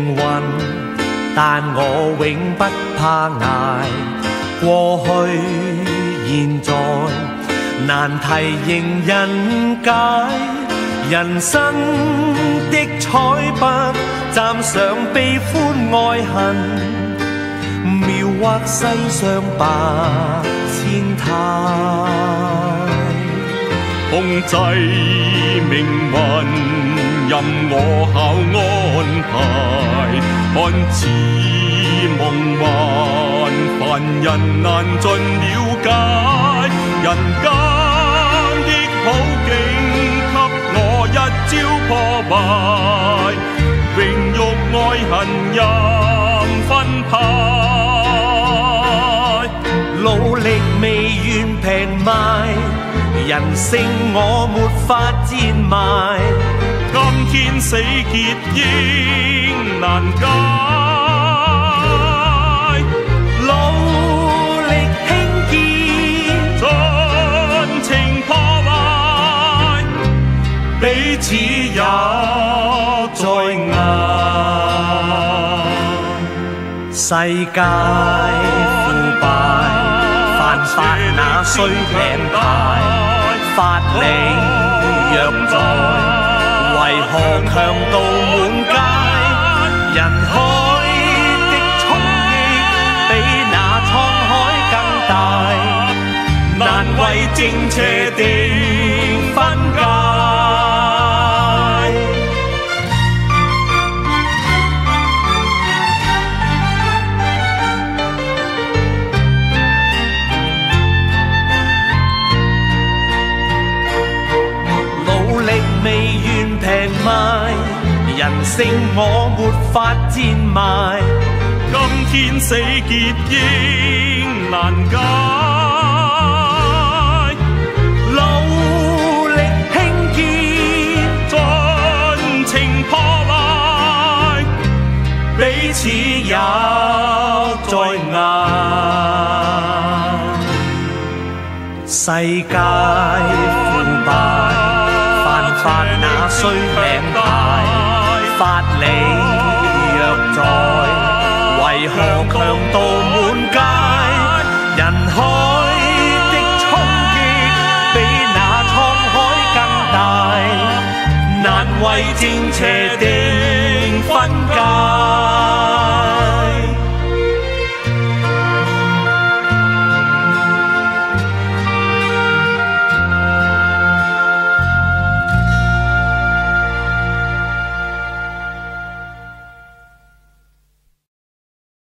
命運，但我永不怕捱。過去、現在，難題迎人解。人生的彩筆，蘸上悲歡愛恨，描畫世上百千態。 控制命運，任我巧安排。看似夢幻，凡人難盡了解。人間的好景，給我一朝破壞。榮辱愛恨任分派， 努力未願平賣，人性我沒法賤賣。 今天死結應難解， 努力興建， 盡情破壞，彼此也在捱。 世界腐敗，犯法那需領牌，法理若在，為何強盜滿街？人海的衝擊比那滄海更大，難為正邪定分界。未願平賣，人性我沒法賤賣。 今天死結應難解， 努力興建， 盡情破壞， 彼此也在捱。世界腐敗，法那需領牌，法理若在，為何強盜滿街？人海的衝擊比那滄海更大，難為正邪定